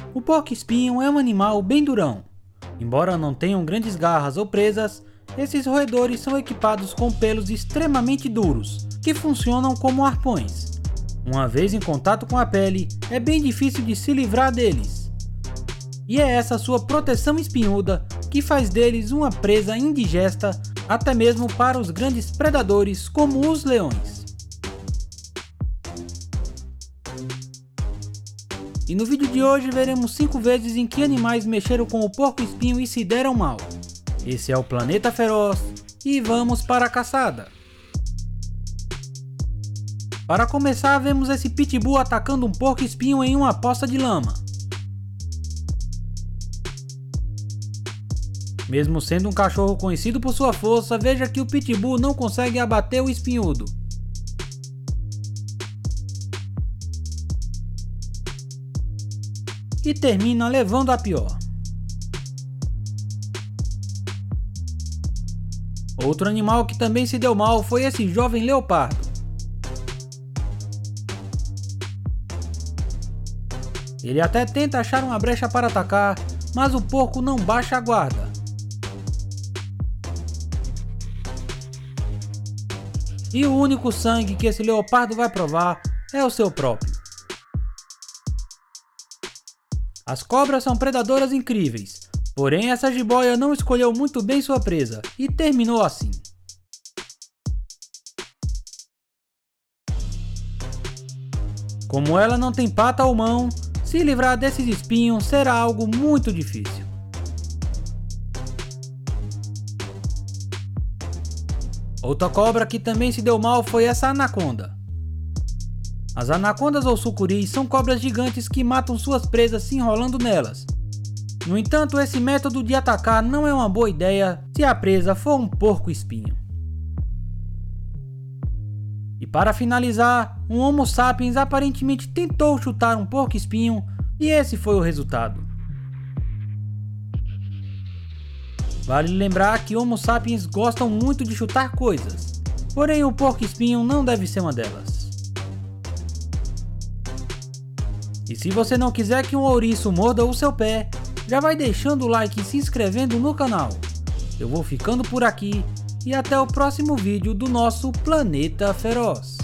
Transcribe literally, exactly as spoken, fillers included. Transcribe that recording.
O porco-espinho é um animal bem durão. Embora não tenham grandes garras ou presas, esses roedores são equipados com pelos extremamente duros, que funcionam como arpões. Uma vez em contato com a pele, é bem difícil de se livrar deles. E é essa sua proteção espinhuda que faz deles uma presa indigesta até mesmo para os grandes predadores como os leões. E no vídeo de hoje veremos cinco vezes em que animais mexeram com o porco-espinho e se deram mal. Esse é o Planeta Feroz e vamos para a caçada. Para começar, vemos esse pitbull atacando um porco-espinho em uma poça de lama. Mesmo sendo um cachorro conhecido por sua força, veja que o pitbull não consegue abater o espinhudo. E termina levando a pior. Outro animal que também se deu mal foi esse jovem leopardo. Ele até tenta achar uma brecha para atacar, mas o porco não baixa a guarda. E o único sangue que esse leopardo vai provar é o seu próprio. As cobras são predadoras incríveis, porém essa jiboia não escolheu muito bem sua presa e terminou assim. Como ela não tem pata ou mão, se livrar desses espinhos será algo muito difícil. Outra cobra que também se deu mal foi essa anaconda. As anacondas ou sucuris são cobras gigantes que matam suas presas se enrolando nelas. No entanto, esse método de atacar não é uma boa ideia se a presa for um porco-espinho. E para finalizar, um Homo sapiens aparentemente tentou chutar um porco-espinho e esse foi o resultado. Vale lembrar que Homo sapiens gostam muito de chutar coisas, porém o porco-espinho não deve ser uma delas. E se você não quiser que um ouriço morda o seu pé, já vai deixando o like e se inscrevendo no canal. Eu vou ficando por aqui e até o próximo vídeo do nosso Planeta Feroz.